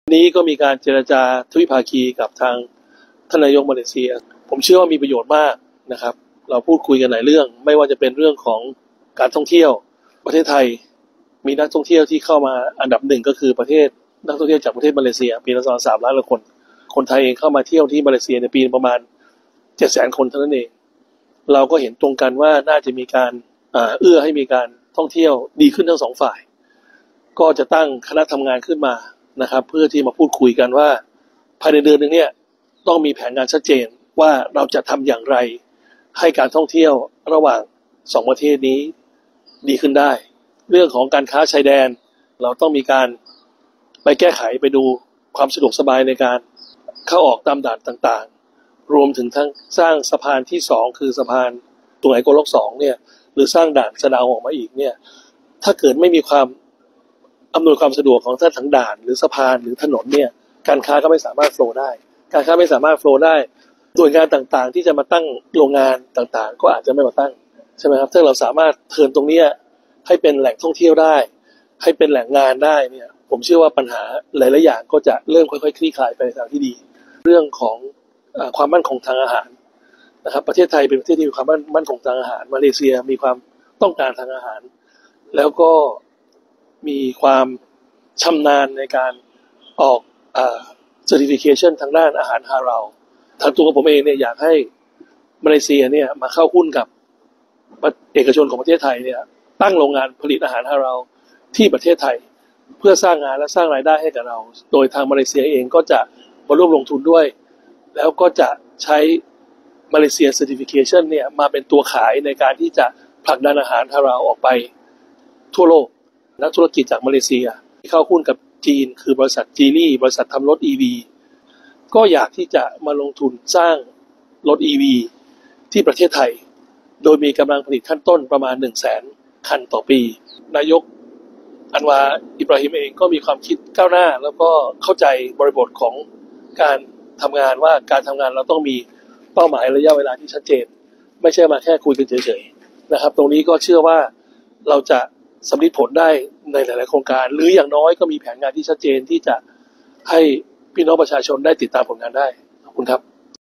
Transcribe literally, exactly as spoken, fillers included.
นี้ก็มีการเจรจาทวิภาคีกับทางท่านนายกมาเลเซียผมเชื่อว่ามีประโยชน์มากนะครับเราพูดคุยกันหลายเรื่องไม่ว่าจะเป็นเรื่องของการท่องเที่ยวประเทศไทยมีนักท่องเที่ยวที่เข้ามาอันดับหนึ่งก็คือประเทศนักท่องเที่ยวจากประเทศมาเลเซียปีละประมาณสามล้านกว่าคนคนไทยเองเข้ามาเที่ยวที่มาเลเซียในปีประมาณเจ็ดแสนคนเท่านั้นเองเราก็เห็นตรงกันว่าน่าจะมีการเอื้อให้มีการท่องเที่ยวดีขึ้นทั้งสองฝ่ายก็จะตั้งคณะทำงานขึ้นมานะครับเพื่อที่มาพูดคุยกันว่าภายในเดือนนึงเนี่ยต้องมีแผนงานชัดเจนว่าเราจะทำอย่างไรให้การท่องเที่ยวระหว่างสองประเทศนี้ดีขึ้นได้เรื่องของการค้าชายแดนเราต้องมีการไปแก้ไขไปดูความสะดวกสบายในการเข้าออกตามด่านต่างๆรวมถึงทั้งสร้างสะพานที่สองคือสะพานตรงไหนโกลกสองเนี่ยหรือสร้างด่านสะดาวออกมาอีกเนี่ยถ้าเกิดไม่มีความอำนวยความสะดวกของท่านทั้งด่านหรือสะพานหรือถนนเนี่ยการค้าก็ไม่สามารถโฟลว์ได้การค้าไม่สามารถโฟลว์ได้หน่วยงานต่างๆที่จะมาตั้งโรงงานต่างๆก็อาจจะไม่มาตั้งใช่ไหมครับถ้าเราสามารถเทิร์นตรงนี้ให้เป็นแหล่งท่องเที่ยวได้ให้เป็นแหล่งงานได้เนี่ยผมเชื่อว่าปัญหาหลายๆอย่างก็จะเริ่มค่อยๆคลี่คลายไปในทางที่ดีเรื่องของอ่าความมั่นคงทางอาหารนะครับประเทศไทยเป็นประเทศที่มีความมั่นคงทางอาหารมาเลเซียมีความต้องการทางอาหารแล้วก็มีความชำนาญในการออกอ่า certification ทางด้านอาหารฮาลาลทางตัวผมเองเนี่ยอยากให้มาเลเซียเนี่ยมาเข้าหุ้นกับเอกชนของประเทศไทยเนี่ยตั้งโรงงานผลิตอาหารฮาลาลที่ประเทศไทยเพื่อสร้างงานและสร้างรายได้ให้กับเราโดยทางมาเลเซียเองก็จะมาร่วมลงทุนด้วยแล้วก็จะใช้มาเลเซีย certification เนี่ยมาเป็นตัวขายในการที่จะผลักดันอาหารฮาลาลออกไปทั่วโลกนักธุรกิจจากมาเลเซียที่เข้าหุ้นกับจีนคือบริษัทจีลี่บริษัททำรถ อี วี ก็อยากที่จะมาลงทุนสร้างรถ อี วี ที่ประเทศไทยโดยมีกำลังผลิตขั้นต้นประมาณ หนึ่งแสน คันต่อปีนายกอันวาอิบราฮิมเองก็มีความคิดก้าวหน้าแล้วก็เข้าใจบริบทของการทำงานว่าการทำงานเราต้องมีเป้าหมายระยะเวลาที่ชัดเจนไม่ใช่มาแค่คุยกันเฉยๆนะครับตรงนี้ก็เชื่อว่าเราจะสำลิดผลได้ในหลายๆโครงการหรืออย่างน้อยก็มีแผนงานที่ชัดเจนที่จะให้พี่น้องประชาชนได้ติดตามผลงานได้ขอบคุณครับ